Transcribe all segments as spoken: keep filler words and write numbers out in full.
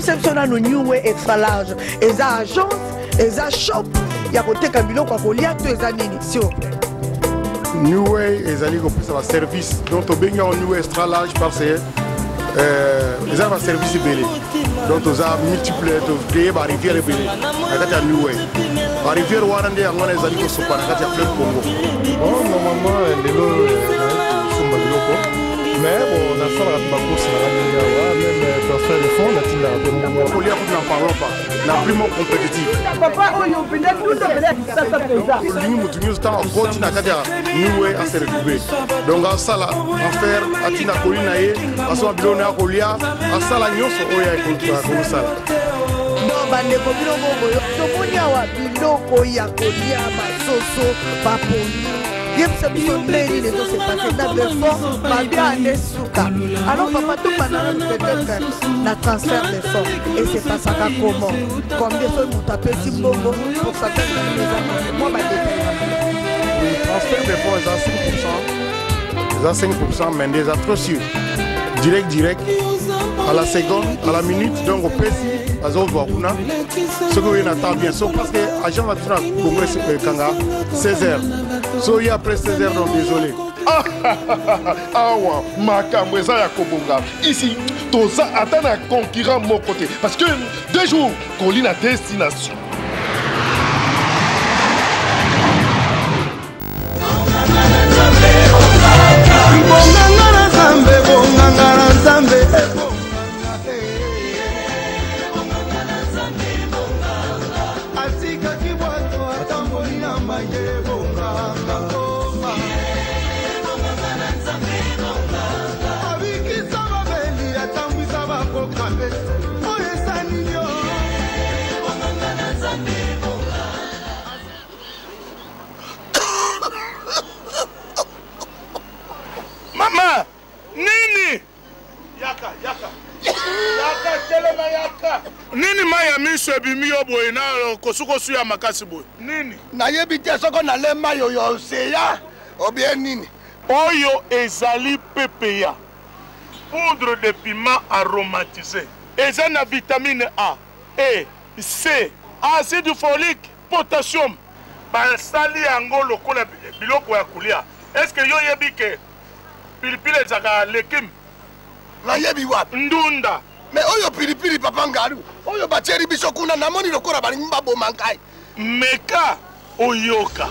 yebisa biso nano New Way extra large eza agence eza shop ya koteka biloko kolia to eza nini s'il vous plaît. New Way ezali kopesa ba service donc tobengi en New Way extra large parce que euh eza ba service belé donc toza multiple to créer ba rivière belé nakati ya New Way ba rivière wana nde yango ezali ko sopa nakati ya fleuve Congo. Bon normalement lelo somba biloko mais bon na sala ba course na radio wa même transfert de fonds na tinda ko ko lia ko na parlons pas la primo compétitive papa oyo pende tout ça ça ça pesa nous nous tenons temps en côte na kati ya New Way à se retrouver donc en sala en faire atina kolina ye aso biloko na kolia asala nyoso oya ko ko sala non bande ko biloko boyo to konya wa biloko ya kolia basoso baponi yebisa biso ndeni les autres c'est passé dans le fond malgré les souka alors papa tout pendant peut-être la transfert de fonds et c'est pas ça comment combien faut nous taper si bongo pour ça que les gens moi ma détail le transfert de fonds est à cinq pour cent ils à cinq pour cent mais déjà trop sûr direct direct à la seconde à la minute donc au P C à Zobo Kuna ce que vous attend bien sauf parce que agent va faire un congrès Kanga seize heures so il y a après seize heures donc désolé ah ah wa makambo eza ya kobonga ici toza atteindre un concurrent mon côté parce que deux jours colline à destination Maman, nini? Yaka, yaka. Yaka, telema yaka. Nini maya miso ebimi yo boye na kosuko suya makasi boye. Nini? Na yebi te soko na le mayo yo seya. Obien nini? Oyo ezali P P A. Poudre de piment aromatisé. Eza na vitamine A, E, C, acide folique, potassium. Basali yango lokola biloko ya kulia. Est-ce que yo yebi ke pilipili ezaka lekim? La yebi wapi? Ndunda. Mais oyo pilipili papa ngaru. Oyo bacheri biso kuna na moni lokola bali mbabo mankai. Meka oyoka.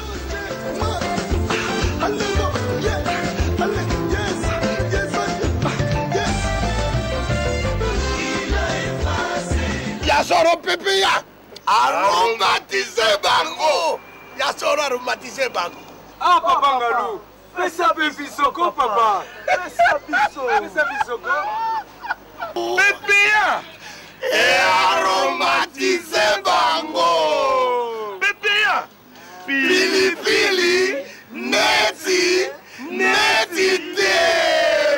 Yasoro P P A aromatisé bango. Yasoro aromatisé bango. Ah papa ngaru. Fais ça bisoko papa. Fais ça biso. Fais ça bisoko. P P A et aromatisé bango. P P A Pili pili neti neti te.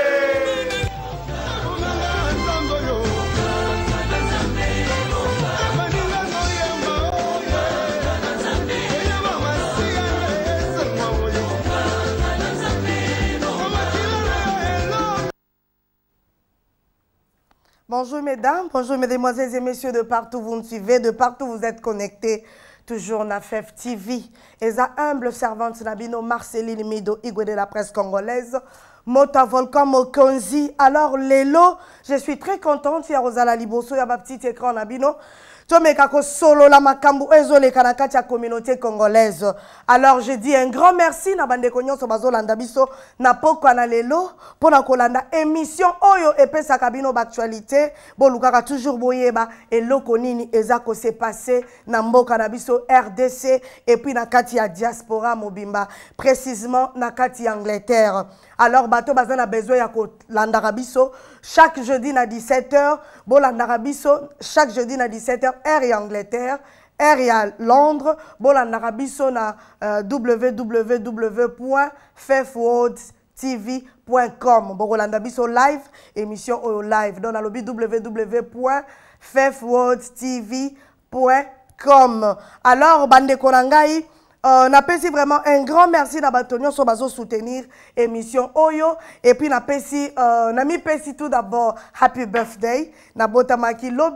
Bonjour mesdames, bonjour mesdemoiselles et messieurs de partout vous nous suivez, de partout vous êtes connectés. Toujours na F F T V. Et sa humble servante Nabino Marceline Mido, Igwe de la presse congolaise. Mota Volcan Mokonzi. Alors, Lélo, je suis très contente. Il y a Rosala Liboso, il y a ma petite écran Nabino. Tomekako solo la makambu ezole kanakati ya communauté congolaise. Alors je dis un grand merci na bande konyoso bazolanda biso na poko na lelo pona kolanda émission oyo epesa kabino d'actualité bolukaka toujours boyeba eloko nini ezako se passer na mboka na biso R D C et puis na kati ya diaspora mobimba précisément na kati ya Angleterre. Alors bato bazana besoin ya kolanda biso chaque jeudi na dix-sept heures bolanda biso chaque jeudi na dix-sept heures R et Angleterre, R et à Londres, bolanda biso na euh, w w w point fefworld t v point com. Bolanda biso live émission au live dans le w w w point fefworld t v point com. Alors bande konangai Euh, n'a pas vraiment un grand merci d'Abatonio sur bazo soutenir émission Oyo et puis n'a pas si euh, n'a mis tout d'abord happy birthday n'a botamaki lobby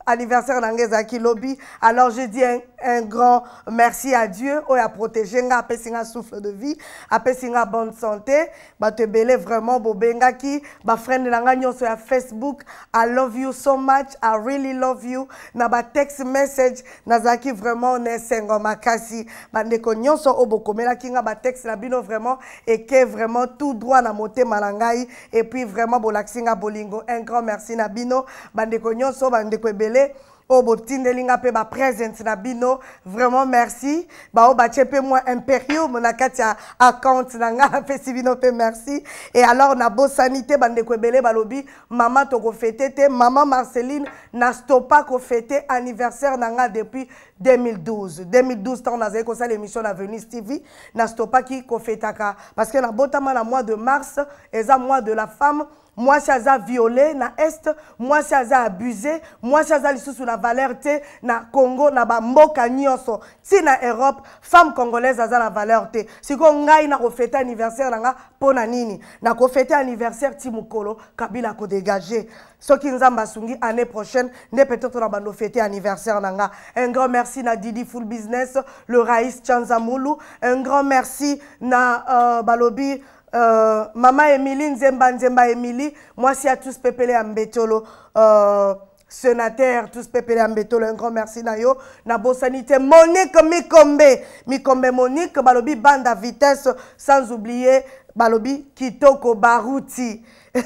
anniversaire d'Angezaki Lobby. Alors je dis un, un grand merci à Dieu. Oh, a protégé nga apesinga souffle de vie, apesinga bonne santé. Ba te belé vraiment bobenga ki ba friend nanga nyonso ya Facebook. I love you so much. I really love you. Na ba text message nazaki vraiment ne sengo makasi. Ba ndeko nyonso obokomela kinga ba text na bino vraiment et que vraiment tout droit na moté malangai et puis vraiment bolaksinga bolingo. Un grand merci na bino. Ba ndeko nyonso ba ndeko ebele o botindelinga pe ba present na bino vraiment merci ba o ba chepe moi impériaux mon akatia account nanga pe sibino pe merci et alors na bo sanité bande ko belé balobi maman to ko fêter te maman Marceline na stopa ko fêter anniversaire nanga depuis deux mille douze deux mille douze tant na zé ko ça l'émission na Venus T V na stopa ki ko fêtaka parce que na botama na mois de mars eza mois de la femme. Moi, si j'ai violé na est, moi si j'ai abusé, moi si j'ai sous la valeur te na Congo na ba mboka nyonso. Si na Europe, femme congolaise a la valeur te. Si ko ngai na ko fêter anniversaire nga pona nini, na ko fêter anniversaire ti mukolo Kabila ko dégager. Ce qui nous a masungi année prochaine, ne peut-être na bando fêter anniversaire nga. Un grand merci na Didi Full Business, le Raïs Chanzamulu, un grand merci na euh, Balobi Euh, Maman Emily, Nzemba Nzemba Emily, moi si à tous pepele ambetolo, euh, sénateur, tous pepele ambetolo, un grand merci na yo, na bo sanité, Monique Mikombe, Mikombe Monique, Balobi bande à vitesse, sans oublier Balobi Kitoko Barouti.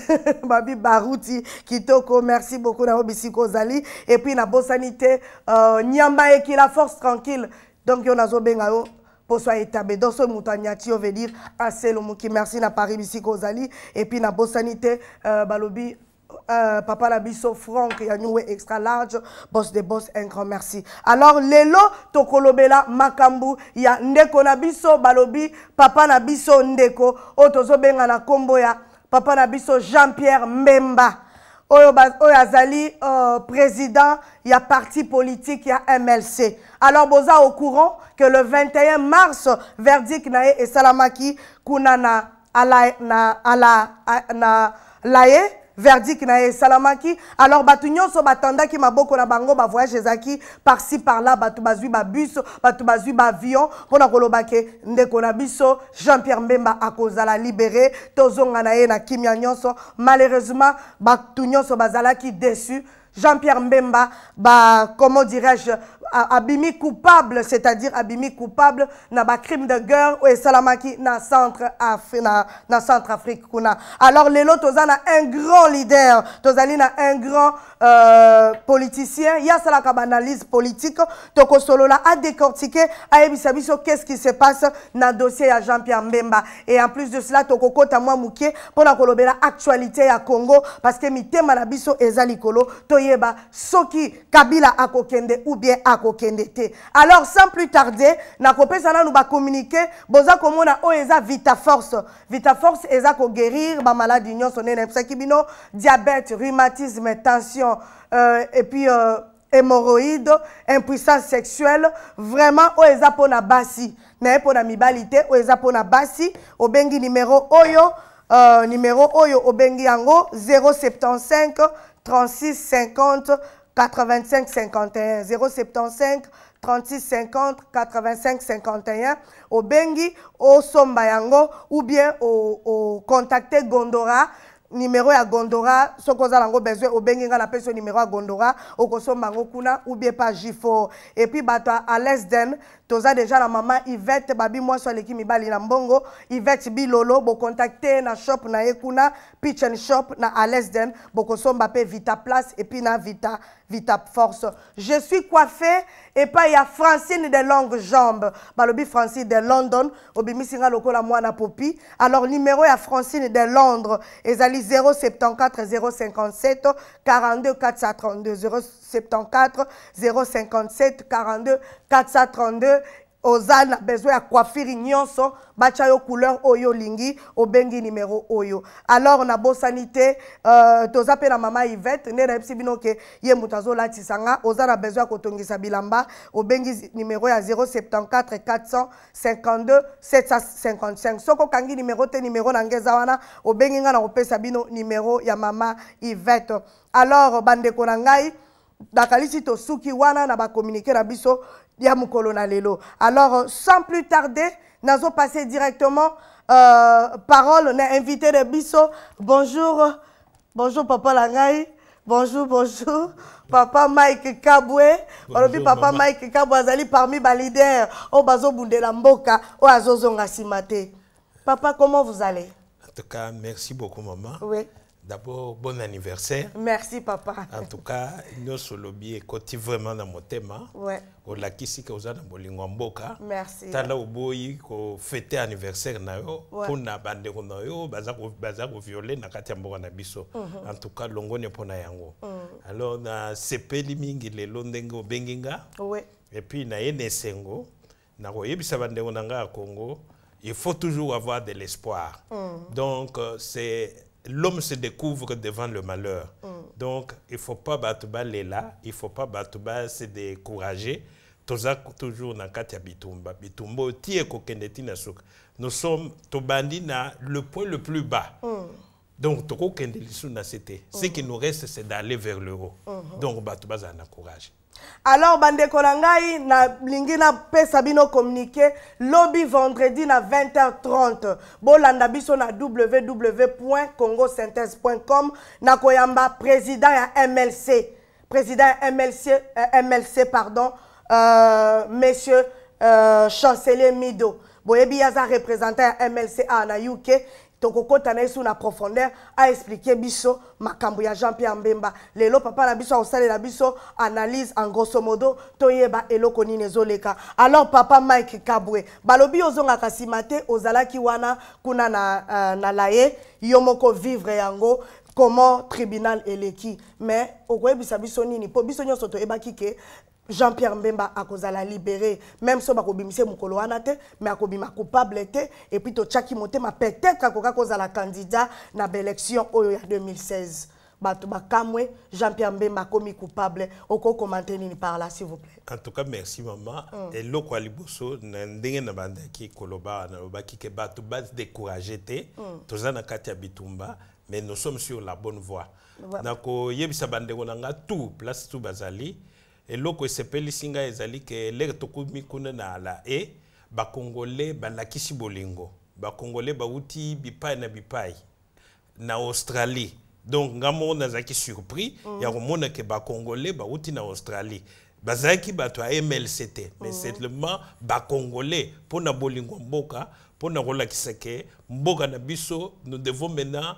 Babi Barouti, Kitoko, merci beaucoup na Obisiko Zali, et puis na bo sanité, euh, Nyamba et qui la force tranquille, donc yo nazo bengayo. Pour soi établi dans ce moutaniati, on veut dire assez le mot qui merci na Paris Bissiko Zali et puis na Bossanité euh, Balobi euh, Papa Nabiso Franck et Anoué extra large boss de boss un grand merci. Alors lelo tokolobela makambu ya ndeko Nabiso Balobi Papa Nabiso ndeko otozo benga na kombo ya Papa Nabiso Jean-Pierre Mbemba. Oyo Azali, euh, président, il y a parti politique, il y a M L C. Alors, boza au courant que le vingt et un mars, verdict nae et Salamaki, kuna na ala na ala na lae, verdict nae Salamaki. Alors, batu nyonso batanda ki maboko na bango ba voyage ezaki par-ci par-là, batu bazui ba bus, batu bazui ba avion, pona kolobake ndeko na biso Jean-Pierre Mbemba akozala libéré, tozonga na ye na kimia nyonso. Malheureusement, batu nyonso bazalaki déçu. Jean-Pierre Mbemba, bah, comment dirais-je, abimi coupable, c'est-à-dire abimi coupable, na ba crime de guerre, ou Salamaki na centre Afrique, na, na centre Afrique kuna. Alors lelo tozana un grand leader, tozali na un grand euh, politicien, ya salaka analyse politique, toko solola a décortiqué, a ebisabiso qu'est-ce qui se passe na dossier à Jean-Pierre Mbemba. Et en plus de cela, toko kota mwa mouké pour na kolobela actualité à Congo, parce que mi tema na biso ezalikolo, toyeba soki Kabila akokende ou bien akokende te. Alors sans plus tarder, na kopesa na nous ba communiquer, boza komona o eza Vita Force. Vita Force eza ko guérir ba maladie nyonso nene psaki bino, diabète, rhumatisme, tension euh, et puis euh, hémorroïdes, impuissance sexuelle, vraiment o eza pona basi. Mais pona mibalite o eza pona basi, o bengi numéro oyo, euh, numéro oyo o bengi yango zéro soixante-quinze trente-six cinquante quatre-vingt-cinq cinquante et un zéro soixante-quinze trente-six cinquante quatre-vingt-cinq cinquante et un au bengi au sombayango ou bien au, au contacter Gondora numéro ya Gondora soko za lango besoin au bengi nga la personne numéro ya Gondora au kosombango kuna ou bien pas Gifo et puis bata à l'Esden toza déjà la maman Yvette babi moi sur l'équipe mibali na mbongo Yvette Bilolo bo contacter na shop na ekuna Pitch and Shop na à l'Esden bo kosomba pe Vita Place et puis na Vita Vita Force. Je suis coiffée et pas il y a Francine de longues jambes. Balobi Francine de London obimisinga lokola mwana popi. Alors numéro ya Francine de Londres ezali zéro soixante-quatorze zéro cinquante-sept quarante-deux quatre cent trente-deux zéro soixante-quatorze zéro cinquante-sept quarante-deux quatre cent trente-deux. Ozana besoin à coiffure nyonso bacha yo couleur oyo lingi obengi numéro oyo. Alors na bo sanité euh toza pe na mama Yvette ne na bino ke ye mutazo lati sanga ozana besoin ko tongisa bilamba obengi numéro ya zéro soixante-quatorze quatre cent cinquante-deux sept cent cinquante-cinq. Soko kangi numéro te numéro na ngeza wana obengi nga na opesa bino numéro ya mama Yvette. Alors bande ko na ngai nakalisi to suki wana na ba communiquer na biso ya mukolo na lelo. Alors sans plus tarder, nazo passer directement euh, parole na invité de biso. Bonjour. Bonjour papa Langai. Bonjour, bonjour. Papa Mike Kabwe. Bonjour, papa maman. Mike Kabwe azali parmi les leaders. O bazo bundela mboka, o azozonga simate. Papa, comment vous allez? En tout cas, merci beaucoup maman. Oui. D'abord, bon anniversaire. Merci papa. En tout cas, nous sommes lobby et côté vraiment dans mon thème. Ouais. Au lakisi que vous avez dans bolingo mboka. Merci. Tala oboyi ko fêter anniversaire na yo pour na bande ko na yo baza ko baza ko violer na kati mboka na biso. En tout cas, longo ne pona yango. Alors na sepeli mingi le londengo benginga. Oui. Et puis na yene sengo na ko yebisa bande ko nanga Congo, il faut toujours avoir de l'espoir. Donc euh, c'est l'homme se découvre devant le malheur. Mm. Donc, il ne faut pas battre là, il ne faut pas battre se décourager. Toujours dans Katia Bitumba. Bitumba, nous sommes le point le plus bas. Mm. Donc, ce qui nous reste, c'est d'aller vers le haut. Mm-hmm. Donc, Batouba a courage. Alors, bande kolangai na lingina pesa bino communiqué lobby vendredi na vingt heures trente. Bolanda biso na w w w point congo synthèse point com na koyamba président ya M L C. Président ya M L C euh, M L C pardon, euh, monsieur euh, chancelier Mido. Boyebi yaza représentant ya M L C a na U K. Tokokota na isu na profondeur a expliqué biso makambo ya Jean-Pierre Mbemba. Lelo papa na biso osale la biso analyse en grosso modo toyeba eloko nini ezoleka. Alors papa Mike Kabwe, balobi ozonga kasimate ozalaki wana kuna na uh, na laye yomoko vivre yango comment tribunal eleki. Mais okoyebisa biso nini po biso nyonso toyebaki ke Jean-Pierre Mbemba a kozala libéré, même si on a bimisé mukolo wanate, mais a kobima coupable té, et puis to tchaki moté ma peut-être a koka kozala candidat na l'élection au deux mille seize. Batouba Kamwe, Jean-Pierre Mbemba commis coupable. Oko commenter ni par là s'il vous plaît. En tout cas merci maman. Mm. Et lo kwa liboso ndenge na banda ki koloba na loba ki ke batouba découragé té, mm. tozana Katia Bitumba, mais nous sommes sur la bonne voie. Ouais. Nako yebisa bande konanga tout place tout bazali. Et loko sepeli singa ezali ke lere tokumi kuna na la e ba congolais ba lakisi bolingo ba congolais ba uti bipai na bipai na Australie. Donc ngamo na zaki surpris mm. ya komona ke ba congolais ba uti na Australie bazaki ba to M L C T mais mm. seulement ba congolais pour na bolingo mboka pour na rolakisa ke mboka na biso nous devons maintenant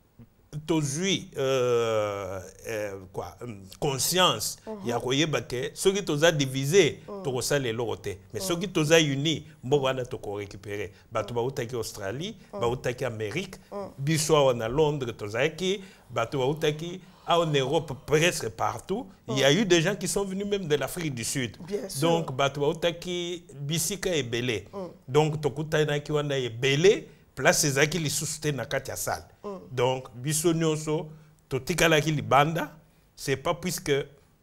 toujours euh, euh, quoi conscience il y a quoi que ceux qui t'ont divisé tu ça les loroté mais ceux qui t'ont unis bon on a tout récupérer bah tu vas attaquer Australie bah attaquer Amérique biso on a Londres tu as qui bah tu vas attaquer en Europe presque partout il y a eu des gens qui sont venus même de l'Afrique du Sud donc bah tu vas attaquer bisika et belé donc tu kutana qui on a belé place c'est qui les soutient na katia salle. Donc biso nyonso to tikala ki libanda c'est pas puisque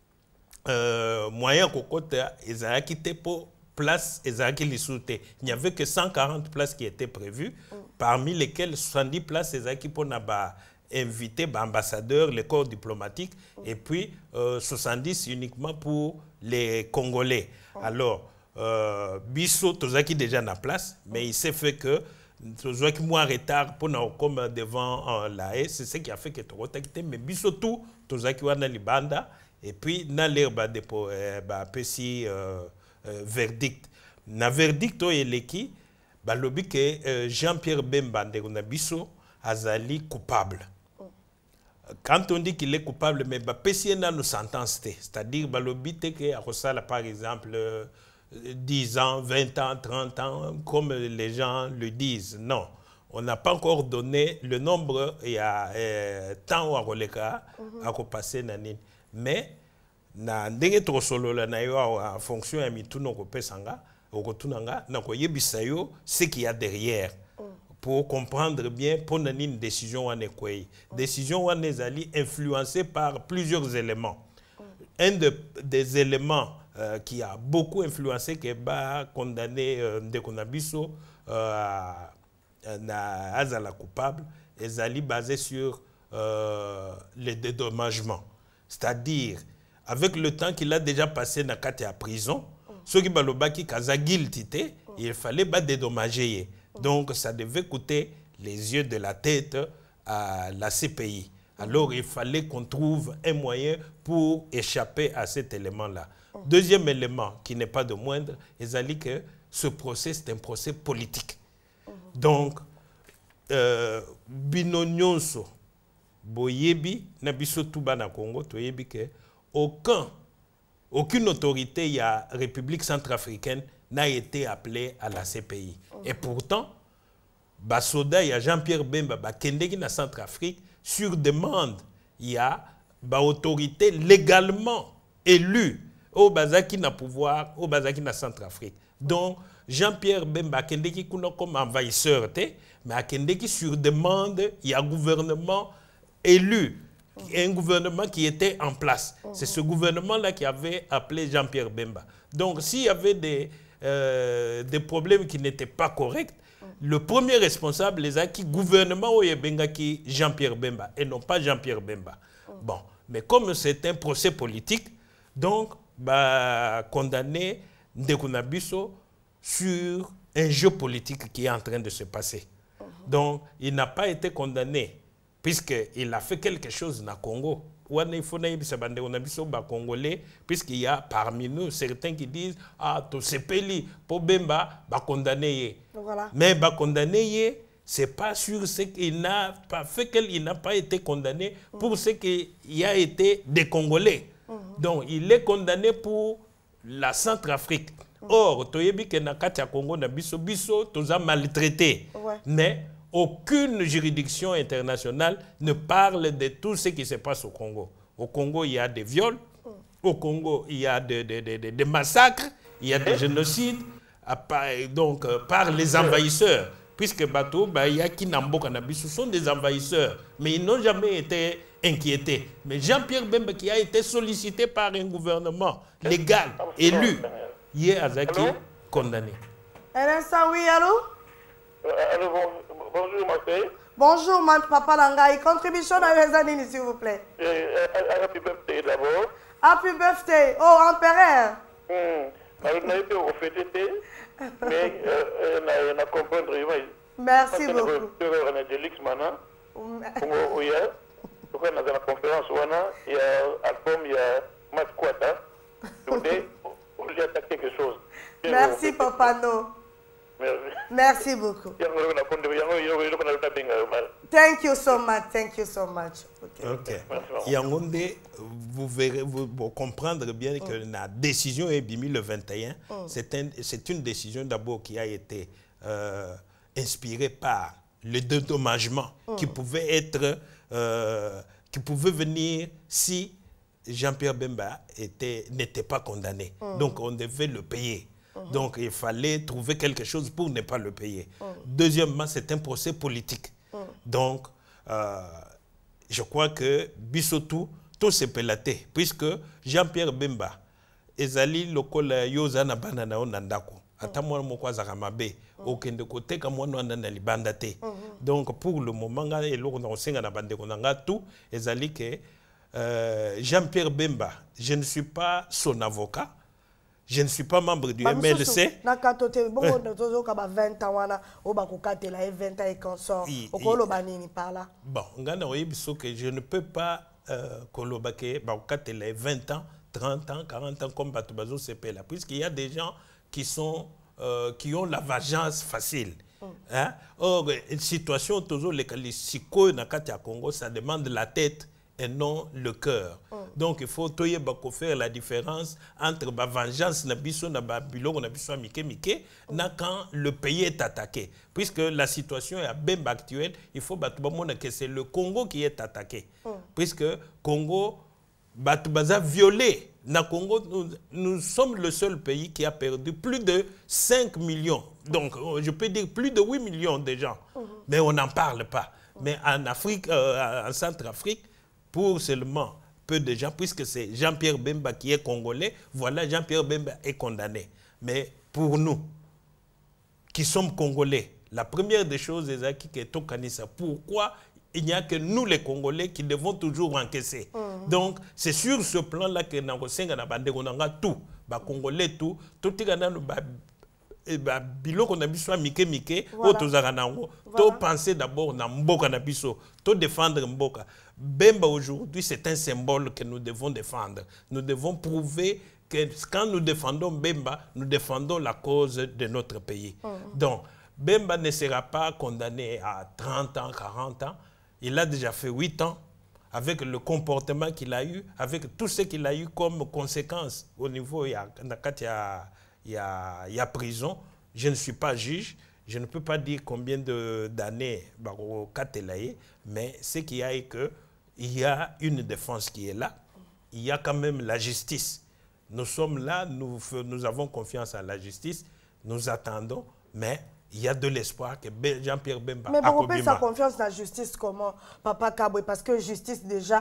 euh, moyen kokota ezaki te po place ezaki les soutient. Il n'y avait que cent quarante places qui étaient prévues mm. parmi lesquelles soixante-dix places ezaki pour na ba invité ba ambassadeurs, les corps diplomatiques mm. et puis euh, soixante-dix uniquement pour les Congolais. Mm. Alors euh, biso tozaki déjà na place mais il s'est fait que toujours qui moins retard pour nous comme devant euh, la haie c'est ce qui a fait que tu as mais bisotou toujours qui wana libanda et puis na l'herbe de pour bah petit verdict na verdict o eleki ba lobi que Jean-Pierre Mbemba ndeko biso azali coupable. Quand on dit qu'il est coupable mais ba petit na nous sentence c'est-à-dire ba lobi te que a resala par exemple euh, dix ans, vingt ans, trente ans, comme les gens le disent. Non, on n'a pas encore donné le nombre, il y a euh, temps à releka à passer nanine. Mais na ndenge to solo la na yo en fonction ya mituno ko pesanga, o ko tunanga na ko yebisa yo ce qu'il y a derrière. Pour comprendre bien pour nanine décision wane kwei. Décision wane zali influencée par plusieurs éléments. Un de, des éléments Euh, qui a beaucoup influencé que ba condamné euh, de Konabiso euh, na azala coupable et ali basé sur euh, les dédommagements, c'est-à-dire avec le temps qu'il a déjà passé dans la prison, ceux qui balobaki kaza guilty, il fallait pas dédommager. Donc ça devait coûter les yeux de la tête à la C P I. Alors il fallait qu'on trouve un moyen pour échapper à cet élément-là. Deuxième élément qui n'est pas de moindre, c'est que ce procès c'est un procès politique. Donc, euh, bino nyonso boyebi na biso tuba na Congo toyebi que aucun aucune autorité il y a République centrafricaine n'a été appelée à la C P I. Et pourtant basoda il y a Jean-Pierre Bemba ba kendeki na Centrafrique sur demande il y a ba autorité légalement élue au bazaki na pouvoir au bazaki na Centrafrique. Donc Jean-Pierre Bemba kendeki kuna comme envahisseur te, mais à kendeki sur demande il y a un gouvernement élu, un gouvernement qui était en place. C'est ce gouvernement-là qui avait appelé Jean-Pierre Bemba. Donc s'il y avait des, euh, des problèmes qui n'étaient pas corrects, le premier responsable les a qui gouvernement au Yebengaki Jean-Pierre Bemba et non pas Jean-Pierre Bemba. Bon, mais comme c'est un procès politique, donc bah condamné Ndekuna Biso sur un jeu politique qui est en train de se passer. Uh-huh. Donc, il n'a pas été condamné puisqu'il a fait quelque chose dans le Congo. Il faut que Congolais, puisqu'il y a parmi nous certains qui disent « Ah, to sepeli, po bemba, ba condamné. Voilà. » Mais ba condamné, ce n'est pas sur ce qu'il n'a pas fait, qu'il n'a pas été condamné pour ce qu'il a été des Congolais. Uh-huh. Donc, il est condamné pour la Centrafrique. Or, toyebi ke na kati ya Congo na biso biso toza maltraité. Ouais. Mais aucune juridiction internationale ne parle de tout ce qui se passe au Congo. Au Congo, il y a des viols. Mm. Au Congo, il y a des de, de, de, de massacres, il y a des génocides donc, euh, par les envahisseurs. Puisque bateau, bah, il y a qui n'amboka na biso sont des envahisseurs, mais ils n'ont jamais été inquiétés. Mais Jean-Pierre Bemba qui a été sollicité par un gouvernement légal, élu, il est Azaki condamné. Un instant, oui, allô? Euh, allô, bon, bonjour, Marseille. Bonjour, mon papa Langai. Contribution à les années, s'il vous plaît. Euh, happy birthday d'abord. Happy birthday. Oh, empereur. Hmm. Alors, on a été au fêté, mais on a compris. Merci beaucoup. On a des lix maintenant. On a la conférence, il y a album, il y a Mat Kwata. On lui attaque quelque chose. Merci, Papa No. Merci beaucoup. Thank you so much. Thank you so much. Okay. Okay. Yangonde, vous verrez, vous, vous comprendre bien mm. que la décision est bimi le vingt et un. Mm. C'est un, c'est une décision d'abord qui a été euh, inspirée par le dédommagement mm. qui pouvait être, euh, qui pouvait venir si Jean-Pierre Bemba était, n'était pas condamné. Mm. Donc on devait le payer. Mm-hmm. Donc il fallait trouver quelque chose pour ne pas le payer. Mm. Deuxièmement, c'est un procès politique. Mm. Donc euh, je crois que Bissotou, tout s'est pélaté, puisque Jean-Pierre Bemba, ezali lokola yozana banana onandako. Ata mwana moko azaka mabe okende koteka mwana wana na libanda te. Donc pour le moment nga eloko na osenga na bande konanga tout ezali que euh, Jean-Pierre Bemba, je ne suis pas son avocat. Je ne suis pas membre du M L C. Na katote bongo tozo ka ba vingt ans wana o ba ko katela e vingt ans et consort. Okolo banini par là. Bon, ngana oyebiso que je ne peux pas euh, kolobake ba ko katela vingt ans, trente ans, quarante ans comme Batubazo C P là, puisqu'il y a des gens qui sont euh, qui ont la vengeance facile. Mm. Hein? Or une situation tozo le kalisiko na kati ya Congo, ça demande la tête et non le cœur. Mm. Donc il faut toyer bako faire la différence entre la vengeance na biso na ba biloko na biso mike mike na quand le pays est attaqué. Puisque la situation est bien actuelle, il faut battre que c'est le Congo qui est attaqué. Mm. Puisque Congo Batubaza violé. Na Congo, nous, nous sommes le seul pays qui a perdu plus de cinq millions. Donc, je peux dire plus de huit millions de gens. Mm-hmm. Mais on n'en parle pas. Mm-hmm. Mais en Afrique, euh, en Centrafrique, pour seulement peu de gens, puisque c'est Jean-Pierre Bemba qui est congolais, voilà, Jean-Pierre Bemba est condamné. Mais pour nous, qui sommes congolais, la première des choses est qui est Tokanisa. Pourquoi il n'y a que nous les Congolais qui devons toujours encaisser. Mm. Donc, c'est sur ce plan-là que nous avons tout. Les Congolais, tout. Tout le monde a biloko na biso mike mike o tozaka nango to penser d'abord na mboka na biso to défendre mboka. Bemba aujourd'hui c'est un symbole que nous devons défendre. Nous devons prouver que quand nous défendons Bemba, nous défendons la cause de notre pays. Mm. Donc Bemba ne sera pas condamné à trente ans, quarante ans. Il a déjà fait huit ans avec le comportement qu'il a eu, avec tout ce qu'il a eu comme conséquence au niveau il y a Il y, a, il y a prison. Je ne suis pas juge. Je ne peux pas dire combien d'années au Katelaye, mais ce qu'il y a est qu'il y a une défense qui est là. Il y a quand même la justice. Nous sommes là, nous, nous avons confiance en la justice. Nous attendons, mais il y a de l'espoir que Jean-Pierre Bemba... Mais vous avez sa confiance dans la justice comment, Papa Kabwe? Parce que justice déjà,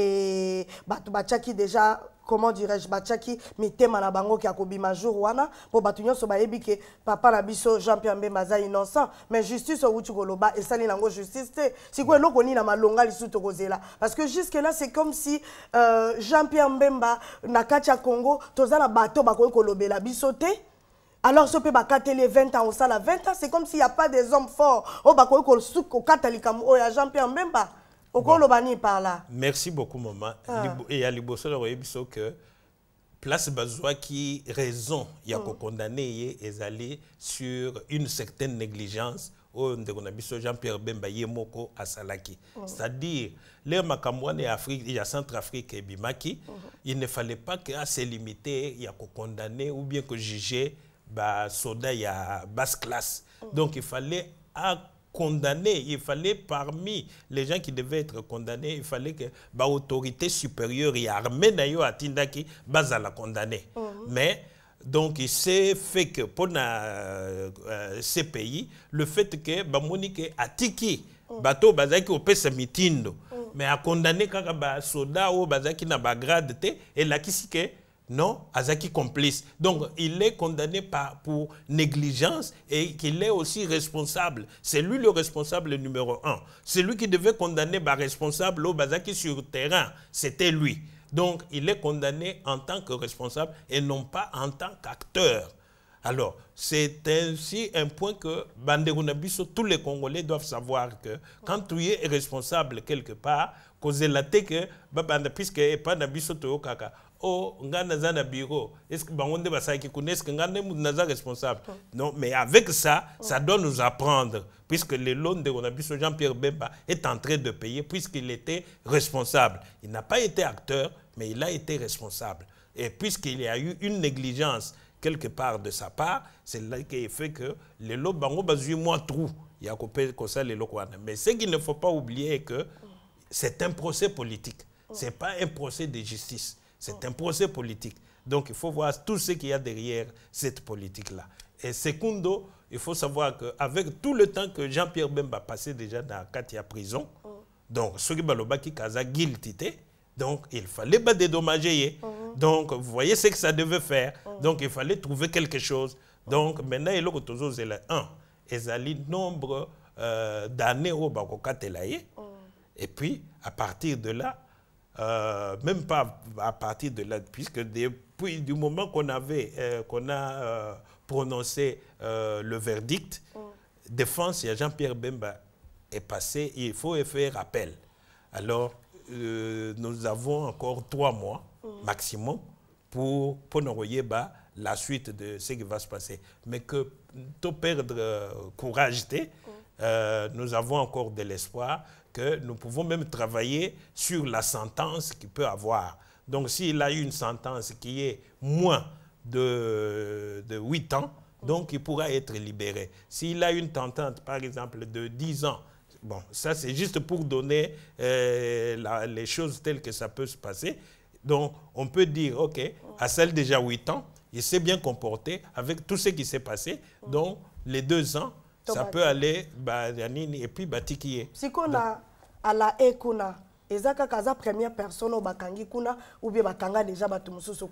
et Batchaki déjà... Comment dirais-je, Batchaki, mitema na bango ki akobima jour wana pour batunyo so bayebi ke papa na biso Jean-Pierre Bemba za innocent, mais justice au wuti koloba et sali nango justice te. Si quoi loko ni na malonga lisu to kozela parce que jusque là c'est comme si euh, Jean-Pierre Bemba na katia Congo toza na bato bakoyi kolobela biso te. Alors, ce peut les vingt ans au sala vingt ans, c'est comme s'il n'y a pas des hommes forts. Oh, bakoyi kol souk au katalikam o ya Jean-Pierre Bemba. Bon. Par là. Merci beaucoup, maman. Ah. Et à Liboso, que place Bazoua qui raison, il y a mm. condamné et allé sur une certaine négligence au Jean-Pierre Bemba Yemoko à Salaki. Mm. C'est-à-dire, les Makamouane et Afrique, il y a Centrafrique et Bimaki, mm. il ne fallait pas qu'à se limiter, il y a condamné ou bien que juger bah, soda, il y a basse classe. Mm. Donc il fallait à condamné, il fallait parmi les gens qui devaient être condamnés, il fallait que l'autorité supérieure et armée d'ailleurs à Tindaki base à la condamner. Mm -hmm. Mais donc il s'est fait que pour euh, euh, ces pays, le fait que Bamonique a tiki, bateau bazaki au pesa mitindo, mais a condamné quand ba soda ou bazaki na ba grade te et la kisike non, Azaki complice. Donc, il est condamné par, pour négligence et qu'il est aussi responsable. C'est lui le responsable numéro un. C'est lui qui devait condamner par responsable au Bazaki sur le terrain. C'était lui. Donc, il est condamné en tant que responsable et non pas en tant qu'acteur. Alors, c'est ainsi un point que Banderunabiso, tous les Congolais doivent savoir que quand tu es responsable quelque part, cause la que puisque pas Nabiso Toyokaka, oh, ngana zana bureau, est-ce que bangonde basaki connaissent que ngana naza responsable? Non, mais avec ça, ça doit nous apprendre, puisque le loan de Ronabiso Jean-Pierre Bemba est en train de payer, puisqu'il était responsable. Il n'a pas été acteur, mais il a été responsable. Et puisqu'il y a eu une négligence quelque part de sa part, c'est là qui fait que les lots bango bazui moins trou. Il y a coupé comme ça les lots. Mais ce qu'il ne faut pas oublier est que c'est un procès politique. Ce n'est pas un procès de justice. C'est un procès politique. Donc, il faut voir tout ce qu'il y a derrière cette politique-là. Et secondo, il faut savoir qu'avec tout le temps que Jean-Pierre Bemba passait déjà dans Katia prison, mm. donc, ce qui balobaki kaza guilty, donc il fallait pas dédommager. Mm. Donc, vous voyez ce que ça devait faire. Mm. Donc, il fallait trouver quelque chose. Donc, maintenant, il y a un, il y a le nombre euh, d'années au Bakokatelaye. Mm. Et puis, à partir de là, Euh, même pas à partir de là, puisque depuis du moment qu'on avait, euh, qu'on a euh, prononcé euh, le verdict, mm. défense, il y a Jean-Pierre Bemba est passé, il faut faire appel. Alors, euh, nous avons encore trois mois mm. maximum pour, pour nous envoyer la suite de ce qui va se passer. Mais que tout perdre euh, courage, mm. euh, nous avons encore de l'espoir que nous pouvons même travailler sur la sentence qu'il peut avoir. Donc, s'il a eu une sentence qui est moins de, de huit ans, donc il pourra être libéré. S'il a une sentence, par exemple, de dix ans, bon, ça c'est juste pour donner euh, la, les choses telles que ça peut se passer. Donc, on peut dire, OK, à celle déjà huit ans, il s'est bien comporté avec tout ce qui s'est passé. Donc, les deux ans, ça peut aller et puis batikiye. Si qu'on a à la ekuna, ezaka kaza première personne au bakangi kuna ou bien bakanga déjà batumususu kuna.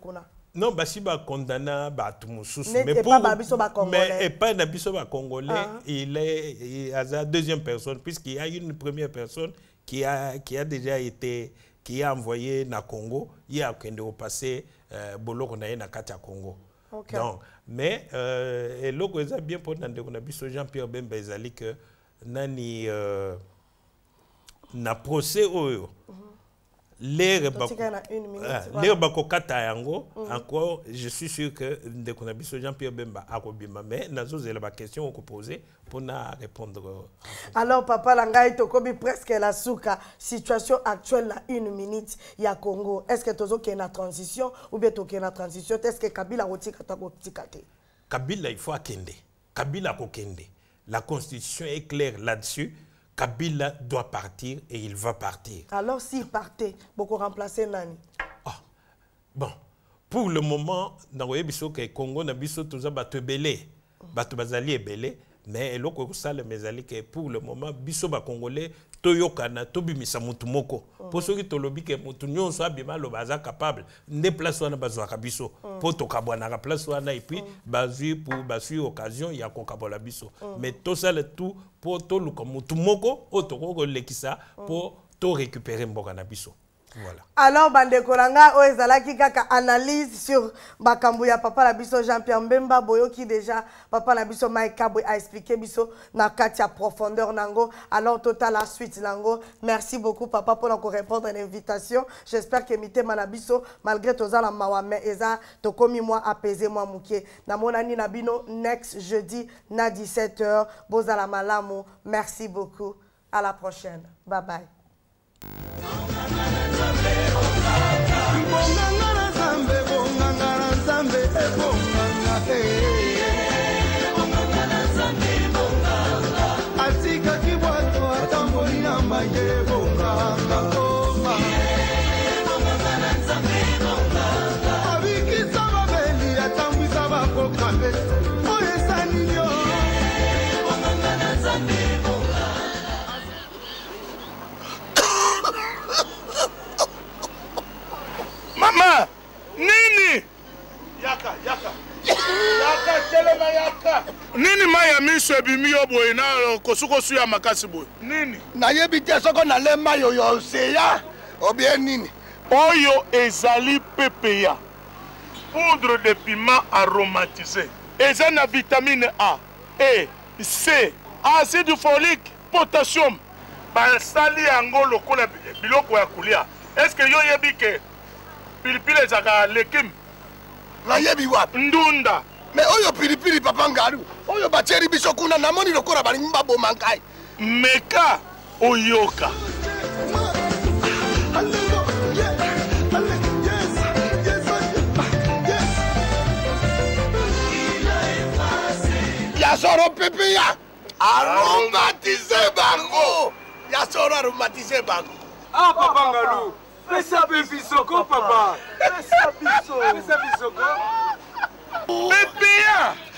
Non, bah si bah condamné bah tout moussous. Mais pour pas biso ba congolais. Mais et pas na biso ba congolais, ah. il est il a la deuxième personne puisqu'il y a une première personne qui a qui a déjà été qui a envoyé na Congo, il a qu'un au passé euh, boloko na na kati Congo. Okay. Donc mais euh, et loko ça bien pour nande qu'on a biso Jean-Pierre Bemba ezali que nani euh, na procès oyo. Mm -hmm. L'air bakokata yango encore je suis sûr que de qu'on a biso Jean-Pierre Bemba akobima mais nazo zela ba question on poser pour na répondre. Alors papa langai tokobi presque la souka situation actuelle la une minute ya Congo est-ce que tozo ke na transition ou bien to ke na transition est-ce que Kabila rotika ta kotikate Kabila il faut akende Kabila kokende la constitution est claire là-dessus. Kabila doit partir et il va partir. Alors s'il partait, beaucoup remplacer Nani? Ah, bon, pour le moment, dans le Congo, na biso toza batu belé, batu bazali ebele, mais le sale mezali que pour le moment biso ba congolais toyokana tobimisa mutu moko. Pour ceux qui tolobi que mutu nyonso abima lo baza capable, ne place wana bazwa kabiso, pour to kabwana ka place wana et puis bazui pour bazui occasion ya ko kabola biso. Mais tout ça le tout pour to luka mutu moko otoko lekisa pour to récupérer mboka na biso. Voilà. Alors, bande kolanga, o ezalaki kaka analyse sur bakambu ya papa la biso Jean-Pierre Bemba boyo qui déjà papa la biso Mike Kabwe a expliqué biso na katia profondeur nango. Alors total la suite nango. Merci beaucoup papa pour encore répondre à l'invitation. J'espère que mité manabiso malgré toza la mawame eza to komi moi apaiser moi mouké. Na monani nabino next jeudi na dix-sept heures. Bozala malamu. Merci beaucoup. À la prochaine. Bye bye. Bonganga Nzambe, bonganga Nzambe, bonganga eh. Bonganga Nzambe, bonganga. Atika kibwato atamboli na maye bonganga ngoma. Bonganga Nzambe, bonganga. Abikisa babeli atambwisa bakokabe. Oyesa ninyo. Bonganga Nzambe, bonganga. Mama, nini? Yaka, yaka. Yaka, telema yaka. Nini maya miso ebimi yo boy na kosuko suya makasi boy. Nini? Na yebi te soko na le mayo yo seya. Obien nini? Oyo ezali P P A. Poudre de piment aromatisé. Eza na vitamine A, E, C, acide folique, potassium. Basali yango lokola biloko ya kulia. Est-ce que yo yebi ke pilipili zaka lekim? La yebi wapi? Ndunda. Mais oyo pilipili papa ngaru. Oyo bacheri biso kuna namoni lokora bali mbabo mankai. Meka oyoka. Yasoro P P A. Aromatiser bango. Yasoro aromatiser bango. Ah papa ngaru. Pesa befisoko papa. Pesa biso. Pesa bisoko. P P A.